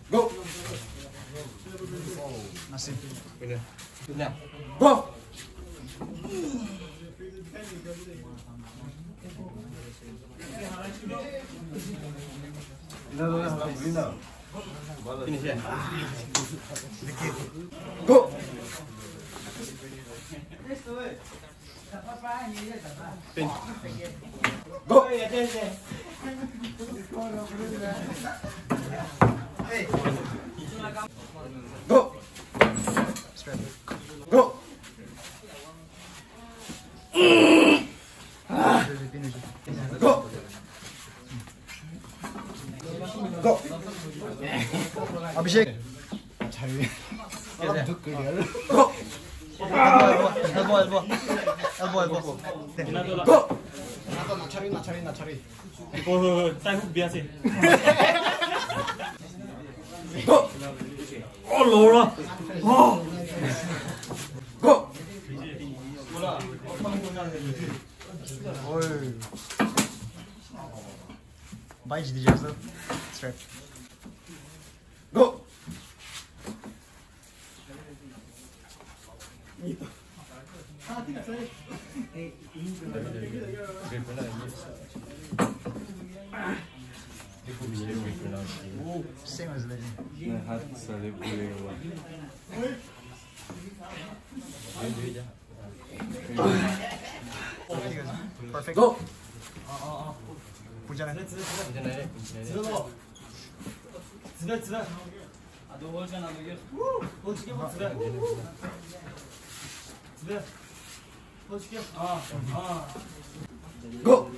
Go. Masih. Bener. Bener. Go. Finish ya. Go. Pin. Go. Go. Straight. Go. Go. Go. Abhishek. Go. Elbow. Go. 나차리. 딸국 미안해. Go. 로라. Go. Oi. Bite de Jesus. Straight. Go. Same as legend. हाथ सारे पूरे हुआ Perfect. Go. Puja na. Go.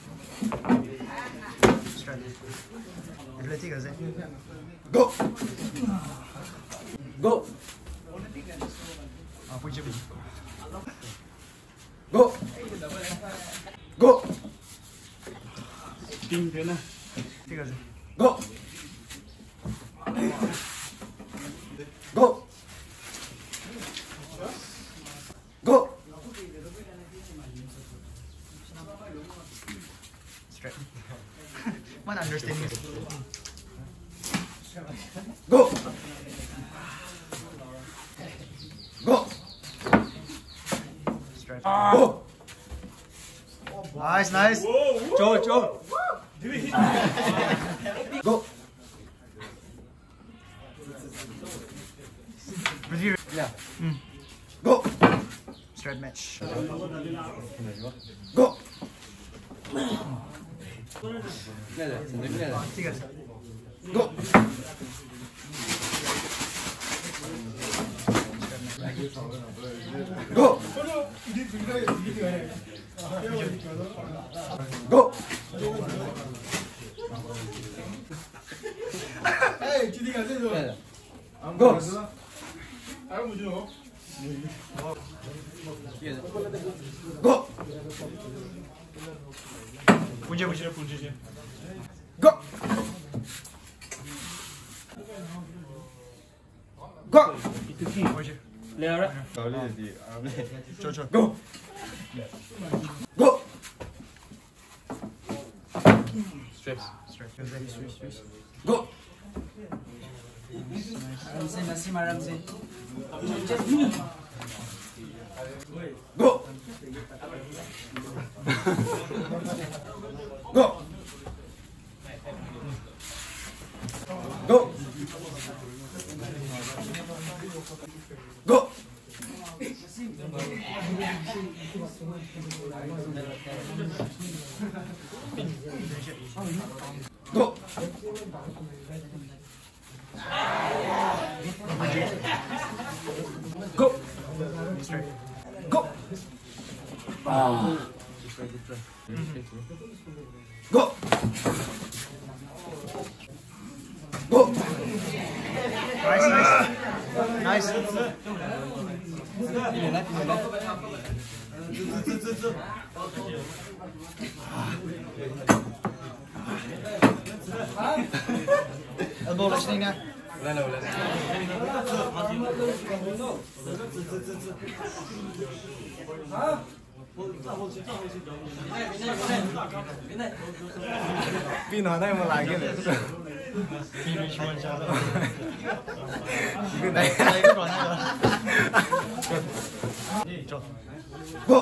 Straight. Athletic as it. Go. Go. Puja. Go. Go. 빙 되나? ঠিক আছে. Go. Go. Go. Straight. Man understanding it. Go. Go. Straight. Go. Nice. Joe. Go. Ready? Yeah. Go. Straight match. Go. ঠিক আছে. Go. Go. Go. Go. Go. Puja. Go. Go. Puja. 레아라. 가을이 Joe. Go. Go. 스트랩. Go. Go. Go. Go. Go. Go. Go. Straight. Go. Go. Go. Nice. Elbow listening na. Pin ở đây mà lại cái này. Finish one shot. Cái này. Đây cái đoạn này rồi. Cho. Go.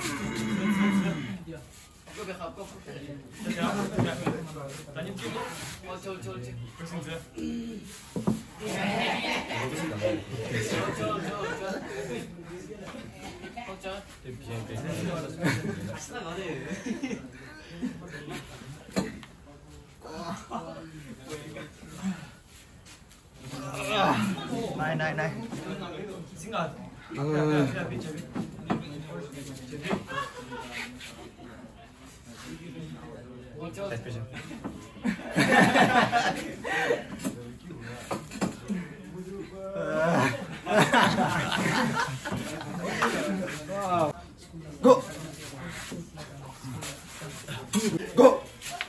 Này. Go. Go.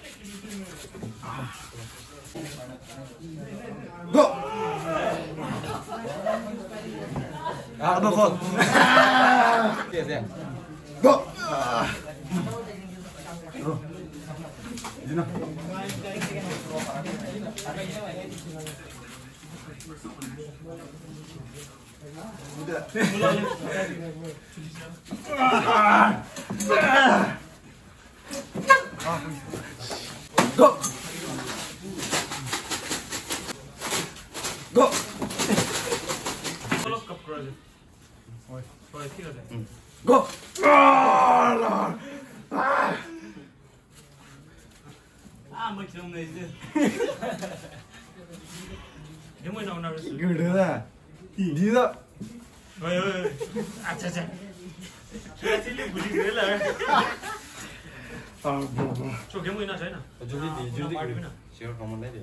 Go. Apa kok? Yes, ya. Go. Dino. Go. Go. Follow cup cross. Rồi ঠিক আছে Go. মই কিরম নেই যে কেমন নাও না Gila. Gila. ওই আচ্ছা চিলি বুঝি গেল 저 কেমন না যায় না Judi. পারবি না Sure, kamu deh.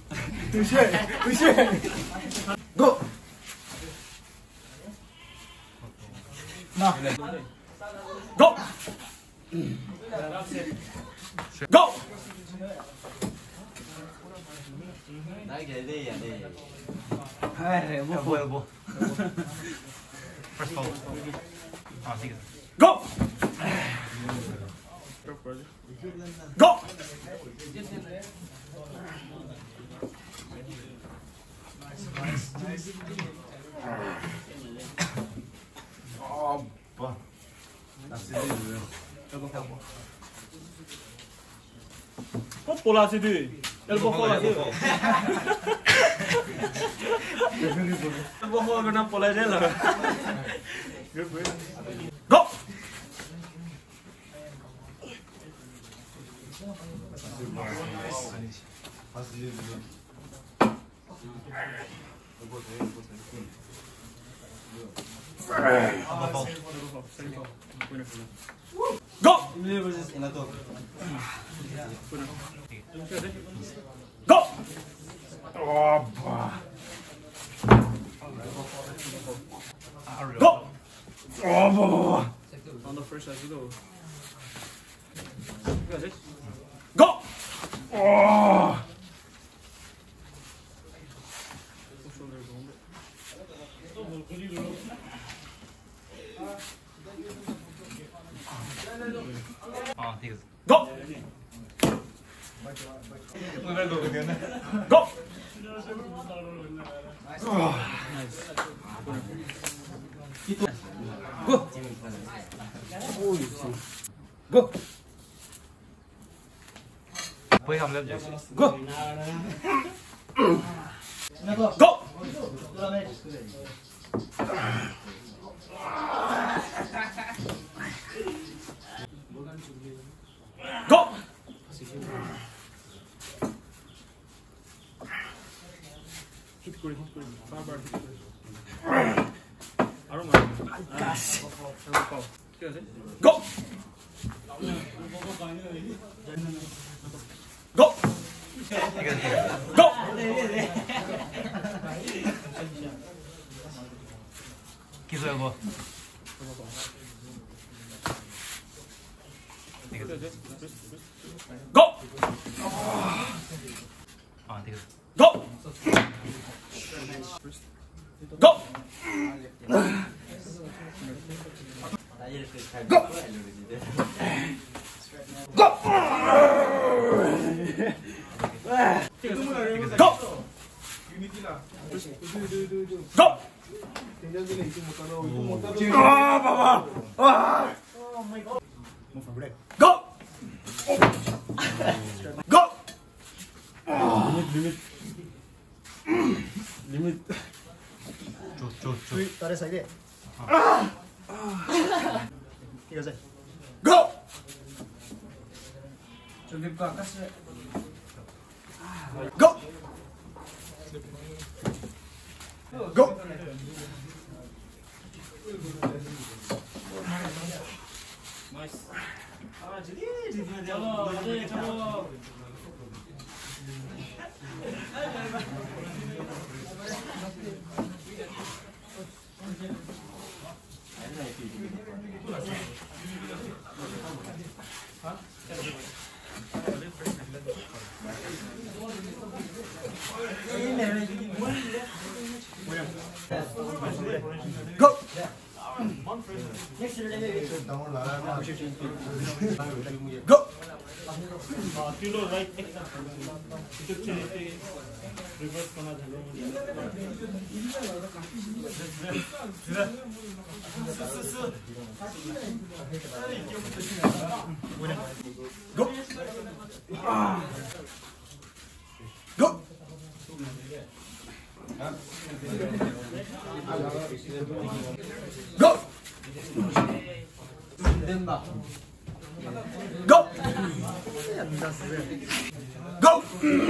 Go. Nào. Go. Go. Naik jadi ya deh. Elbow. First foul. Sige. Go. Go. Apa? Nasib dia. 어 볼라시드 엘보 볼라시드 엘보 호가 나 볼라야 돼 Go. Go. Go. Go. on the first as you go Go. Sige. Go. Go. Go. Go. Phối hợp lên. Go. Go. Go. Hit করে বারবার hit করে আরো মার ঠিক আছে Go. Go. Go. Kiss elbow. Go. Sige. Go. Go. Saya ke Go! Go! Go! Unity lah. Terus itu. Go! Tinggal gini itu muka lo, itu muka lo. Ah, Papa! Ah! Move from break. Go! Go! Limit. 쭉. tarik saja. Tiga saja. Go! Coba ke atas ya. Go! Go! Go! Go! तिलो राइट itu ciri reverse करना था Go! Go! Go! 된다. Go! Go!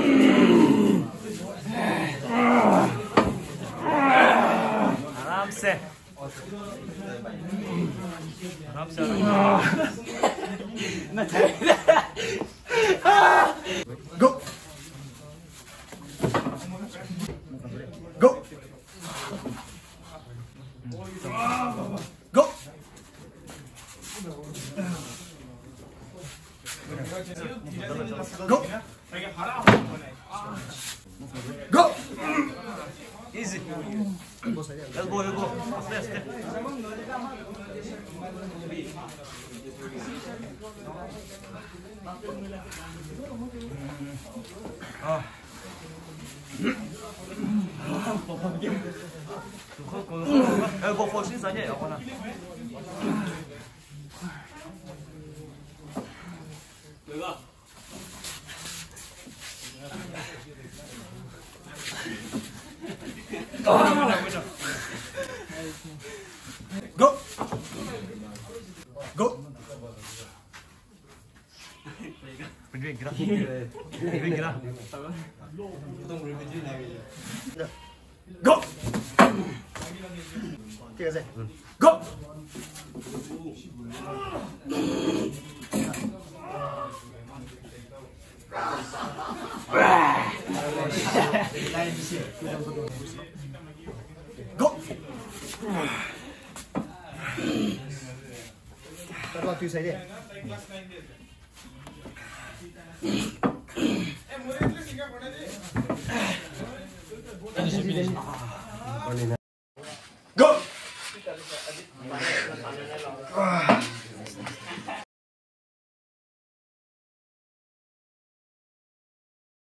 आराम से Go! Go! Go! Go! Go! easy elbow step elbow force saja ya kawan. Go! Go! Berdiri gerak. Potong repeat lagi. Go! Tiga saja. Go! Go! Tarik waktu saja. Finish.